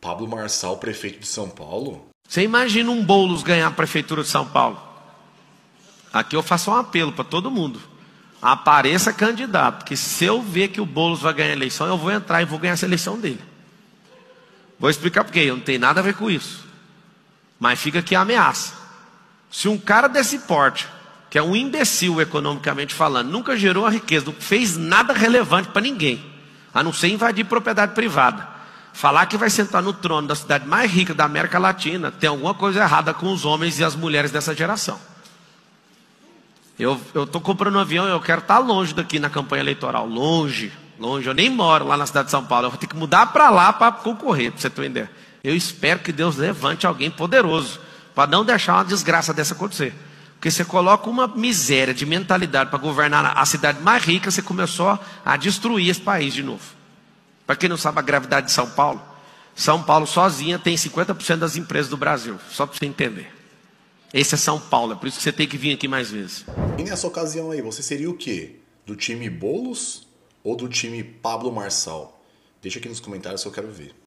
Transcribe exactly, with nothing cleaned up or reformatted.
Pablo Marçal, prefeito de São Paulo? Você imagina um Boulos ganhar a prefeitura de São Paulo? Aqui eu faço um apelo para todo mundo. Apareça candidato, porque se eu ver que o Boulos vai ganhar a eleição, eu vou entrar e vou ganhar essa eleição dele. Vou explicar por quê, não tem nada a ver com isso. Mas fica aqui a ameaça. Se um cara desse porte, que é um imbecil economicamente falando, nunca gerou a riqueza, não fez nada relevante para ninguém, a não ser invadir propriedade privada, falar que vai sentar no trono da cidade mais rica da América Latina, tem alguma coisa errada com os homens e as mulheres dessa geração. Eu estou comprando um avião e eu quero estar longe daqui na campanha eleitoral. Longe, longe. Eu nem moro lá na cidade de São Paulo. Eu vou ter que mudar para lá para concorrer, para você ter uma ideia. Eu espero que Deus levante alguém poderoso para não deixar uma desgraça dessa acontecer. Porque você coloca uma miséria de mentalidade para governar a cidade mais rica, você começou a destruir esse país de novo. Para quem não sabe a gravidade de São Paulo, São Paulo sozinha tem cinquenta por cento das empresas do Brasil. Só para você entender. Esse é São Paulo, é por isso que você tem que vir aqui mais vezes. E nessa ocasião aí, você seria o quê? Do time Boulos ou do time Pablo Marçal? Deixa aqui nos comentários que eu quero ver.